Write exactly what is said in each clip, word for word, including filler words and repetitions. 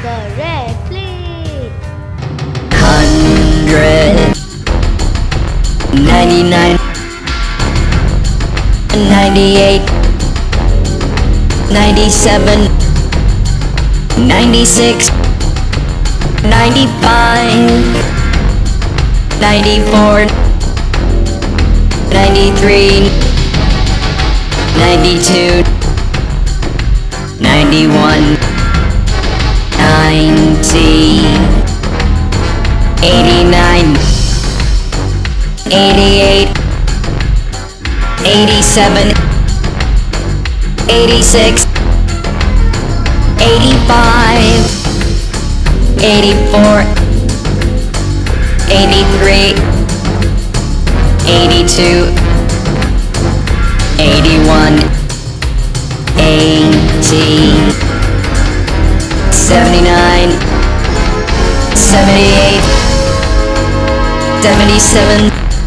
Correct. Play. Hundred. Ninety-nine. Ninety-eight. Ninety-seven. Ninety-six. Ninety-five. Ninety-four. Ninety-three. Ninety-two. Ninety-one. Ninety. Eighty-nine. Eighty-eight. Eighty-seven. Eighty-six. Eighty-five. Eighty-four. Eighty-three. Eighty-two. Eighty-one. Eighty. Seventy-nine. Seventy-eight. Seventy-seven.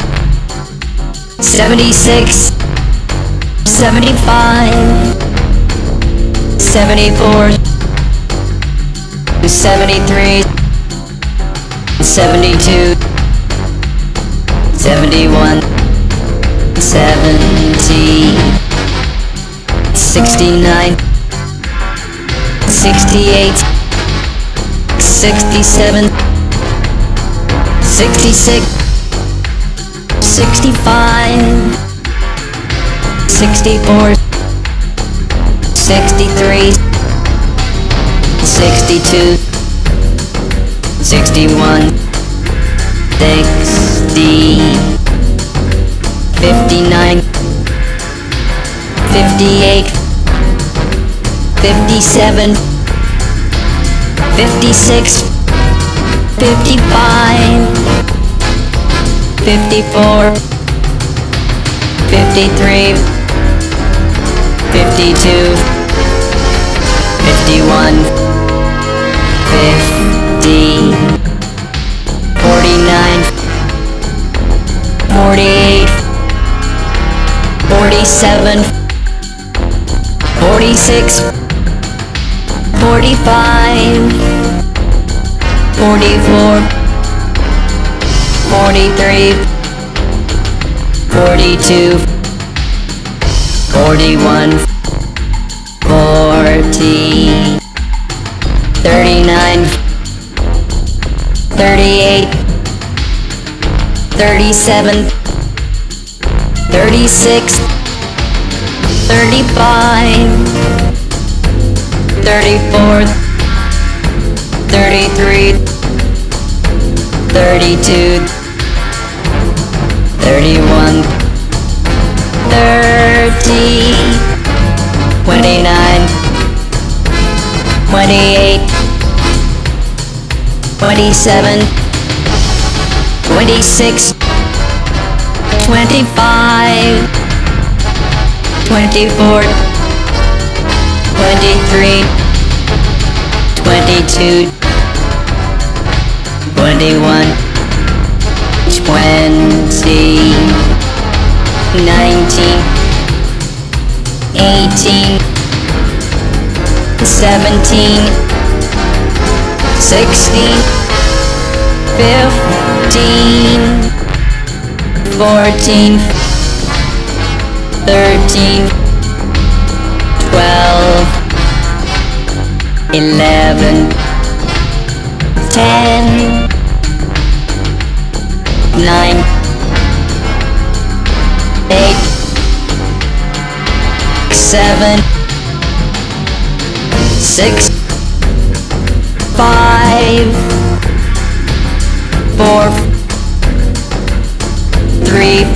Seventy-six. Seventy-five. Seventy-four. Seventy-three. Seventy-two. Seventy-one. Seventy. Sixty-nine. Sixty-eight. Sixty-seven. Sixty-six. Sixty-five. Sixty-four. Sixty-three. Sixty-two. Sixty-one. Sixty. Fifty-nine. Fifty-eight. Fifty-seven. Fifty-six. Fifty-five. Fifty-four. Fifty-three. Fifty-two. Fifty-one. Fifty. Forty-nine. Forty-eight. Forty-seven. Forty-six. Forty-five. Forty-four. Forty-three. Forty-two. Forty-one. Forty. Thirty-nine. Thirty-eight. Thirty-seven. Thirty-six. Thirty-five. Thirty-four. Thirty-three. Thirty-two. Thirty-one. Thirty. Twenty-nine. Twenty-eight. Twenty-seven. Twenty-six. Twenty-five. Twenty-four. Twenty-three. Twenty-two. Twenty-one. Twenty. Nineteen. Eighteen. Seventeen. Sixteen. Fifteen. Fourteen. Thirteen. Twelve. Eleven. Ten. Nine. Eight. Seven. Six. Five. Four. Three.